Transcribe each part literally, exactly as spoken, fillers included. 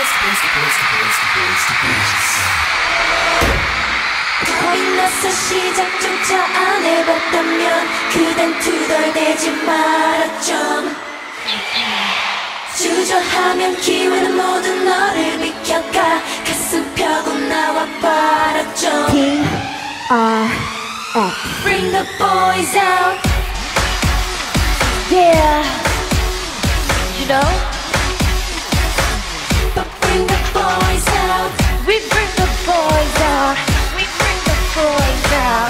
거일러서 시작조차 안 해봤다면 그댄 투덜대지 마라 좀. 주저하면 기회는 모두 너를 비켜가. 가슴 펴고 나와 봐라 좀. T R X Bring the boys out. Yeah, you know, But bring the boys out. we bring the boys out. We bring the boys out.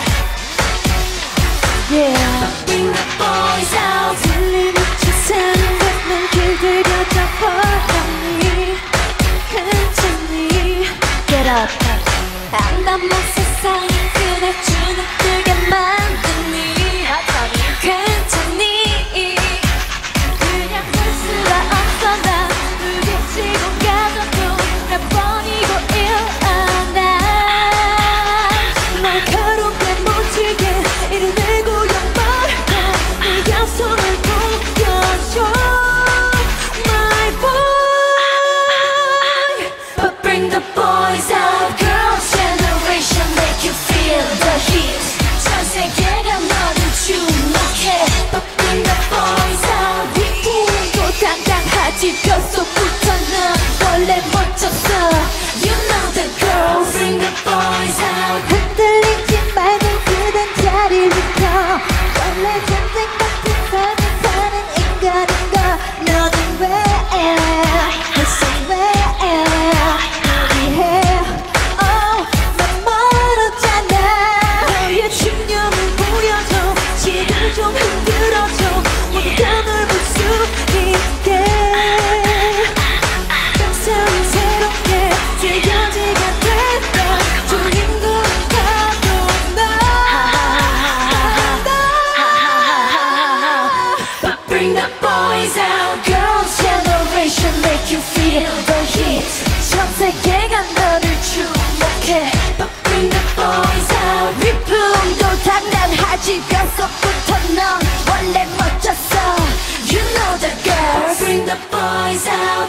Yeah, Bring the boys out. 들리는 세상은 걷는 길들여 다 바람이 괜찮니? Get up. 담담한 세상이 그날 주눅들게 만드니 괜찮니? 그냥 볼 수가 없어. 난 부딪히고 가져도 날 버리고 일어나. 날카롭게 못지게 이뤄내고 연말고 내 약속을 보여줘. My boy. But bring the boys out. Girls generation make you feel the heat. 전 세계가 너를 주목해. But bring the boys out. 또 당당하지 뼛속부터 넌 원래 멋졌어. You know the girls. Bring the boys out. 흔들리지 말고 그댄 자리를 비켜. 원래 전쟁 같은 삶을 사는 인간인가. 너는 왜 벌써 왜 무리해. Oh, 난 멀었잖아. 너의 집념을 보여줘. 지금 좀 흔들어줘. 모두 다 널 볼 수 있게. 감상이 새롭게 즐겨지게 됐다. 주인공 바로 나. But bring the boys out. Girls generation make you feel the heat. 전 세계가 너를 주목해. But bring the boys out. 위풍도 당당하지 뼛속부터 넌 원래 멋졌어. You know the girls. Bring the boys out.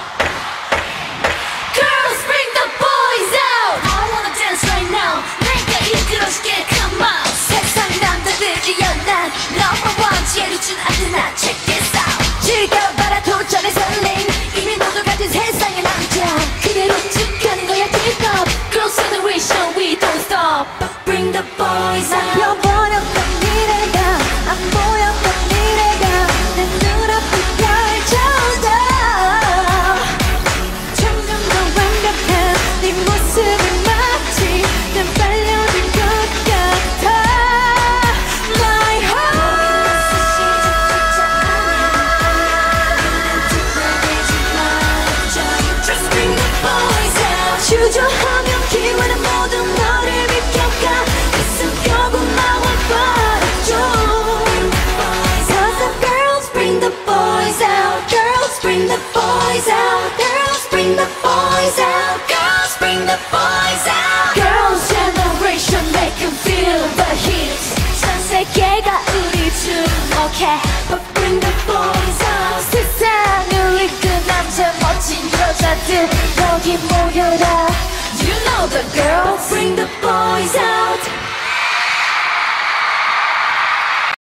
Girls, bring the boys out. I wanna dance right now. 내가 이끌어줄게. Come on. 세상 남자들이여 난 넘버 원 지혜를 준 아드나 check this out. 즐겨봐라 도전의 설렘. 이미 모두 가진 세상의 남자. 그대로 쭉 가는 거야 keep up. Girls generation we don't stop. But bring the boys out. 펴버렸던 미래가 안 보였던 미래가 내 눈앞에 펼쳐져. 점점 더 완벽한 네 모습을 마치 난 빨려들 것 같아. My heart. Just bring the boys out. 주저하면 기회는 모두 너를 비켜가. 가슴 펴고 나와 봐줘. Cause the girls bring the boys out. Girls bring the boys out. Girls bring the boys out. Girls bring the boys out. Girls generation make you feel the heat. 전 세계가 우리 주목해. But bring the boys out. 세상을 이끈 남자 멋진 여자들 여기 모여라. You know the girls. Bring the boys out.